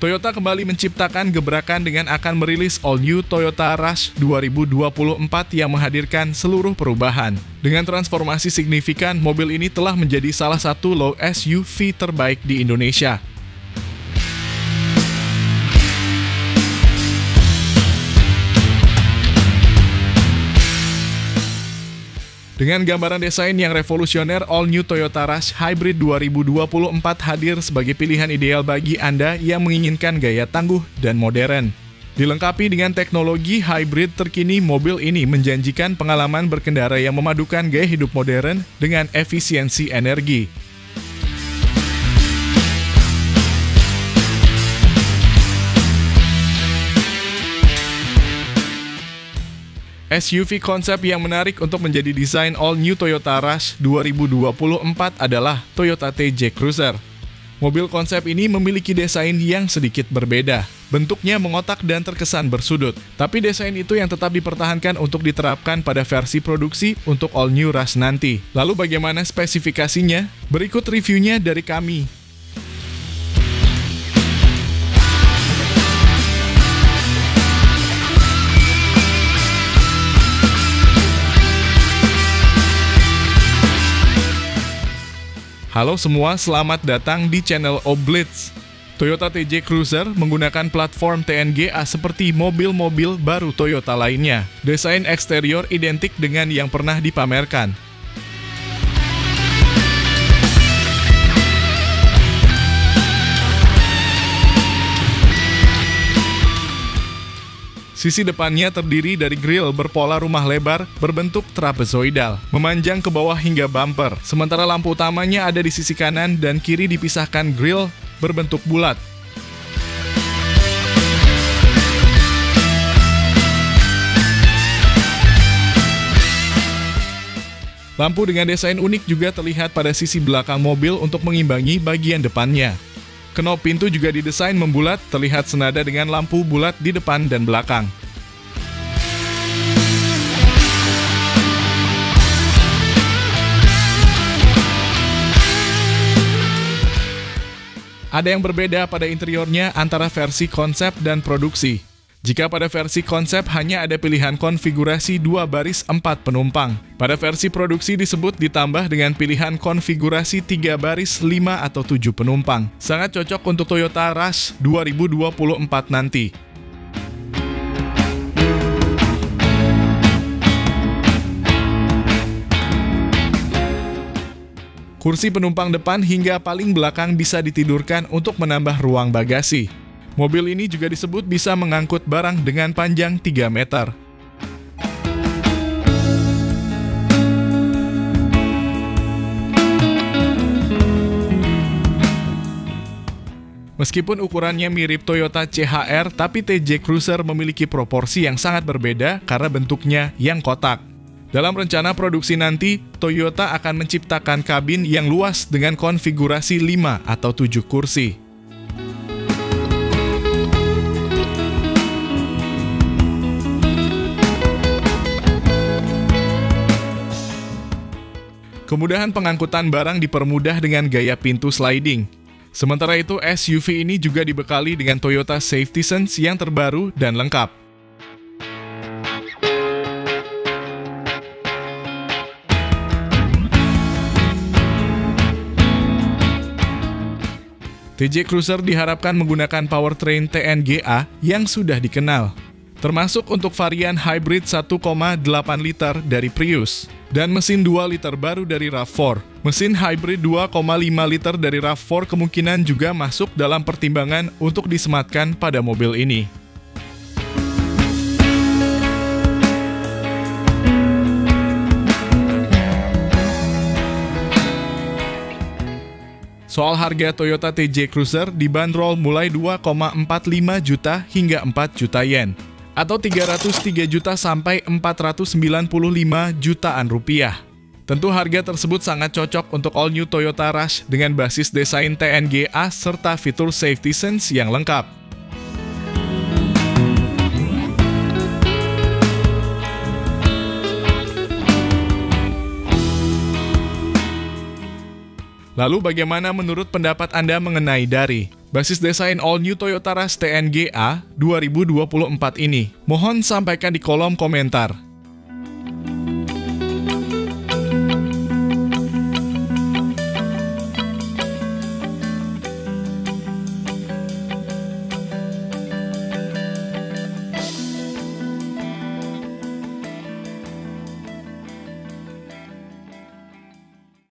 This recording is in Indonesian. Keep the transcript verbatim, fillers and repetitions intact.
Toyota kembali menciptakan gebrakan dengan akan merilis All New Toyota Rush dua ribu dua puluh empat yang menghadirkan seluruh perubahan. Dengan transformasi signifikan, mobil ini telah menjadi salah satu low S U V terbaik di Indonesia. Dengan gambaran desain yang revolusioner, All New Toyota Rush Hybrid dua ribu dua puluh empat hadir sebagai pilihan ideal bagi Anda yang menginginkan gaya tangguh dan modern. Dilengkapi dengan teknologi hybrid terkini, mobil ini menjanjikan pengalaman berkendara yang memadukan gaya hidup modern dengan efisiensi energi. S U V konsep yang menarik untuk menjadi desain All New Toyota Rush dua ribu dua puluh empat adalah Toyota T J Cruiser. Mobil konsep ini memiliki desain yang sedikit berbeda. Bentuknya mengotak dan terkesan bersudut. Tapi desain itu yang tetap dipertahankan untuk diterapkan pada versi produksi untuk All New Rush nanti. Lalu bagaimana spesifikasinya? Berikut reviewnya dari kami. Halo semua, selamat datang di channel Oblitz. Toyota T J Cruiser menggunakan platform T N G A seperti mobil-mobil baru Toyota lainnya. Desain eksterior identik dengan yang pernah dipamerkan. Sisi depannya terdiri dari grill berpola rumah lebar berbentuk trapezoidal, memanjang ke bawah hingga bumper. Sementara lampu utamanya ada di sisi kanan dan kiri dipisahkan grill berbentuk bulat. Lampu dengan desain unik juga terlihat pada sisi belakang mobil untuk mengimbangi bagian depannya. Knop pintu juga didesain membulat, terlihat senada dengan lampu bulat di depan dan belakang. Ada yang berbeda pada interiornya antara versi konsep dan produksi. Jika pada versi konsep hanya ada pilihan konfigurasi dua baris empat penumpang. Pada versi produksi disebut ditambah dengan pilihan konfigurasi tiga baris lima atau tujuh penumpang. Sangat cocok untuk Toyota Rush dua ribu dua puluh empat nanti. Kursi penumpang depan hingga paling belakang bisa ditidurkan untuk menambah ruang bagasi. Mobil ini juga disebut bisa mengangkut barang dengan panjang tiga meter. Meskipun ukurannya mirip Toyota C H R, tapi T J Cruiser memiliki proporsi yang sangat berbeda karena bentuknya yang kotak. Dalam rencana produksi nanti, Toyota akan menciptakan kabin yang luas dengan konfigurasi lima atau tujuh kursi. Kemudahan pengangkutan barang dipermudah dengan gaya pintu sliding. Sementara itu, S U V ini juga dibekali dengan Toyota Safety Sense yang terbaru dan lengkap. T J Cruiser diharapkan menggunakan powertrain T N G A yang sudah dikenal, termasuk untuk varian hybrid satu koma delapan liter dari Prius, dan mesin dua liter baru dari RAV empat. Mesin hybrid dua koma lima liter dari RAV empat kemungkinan juga masuk dalam pertimbangan untuk disematkan pada mobil ini. Soal harga, Toyota T J Cruiser dibanderol mulai dua koma empat lima juta hingga empat juta yen, atau tiga ratus tiga juta sampai empat ratus sembilan puluh lima jutaan rupiah. Tentu harga tersebut sangat cocok untuk All New Toyota Rush dengan basis desain T N G A serta fitur Safety Sense yang lengkap. Lalu bagaimana menurut pendapat Anda mengenai dari? basis desain All New Toyota Rush T N G A dua ribu dua puluh empat ini? Mohon sampaikan di kolom komentar.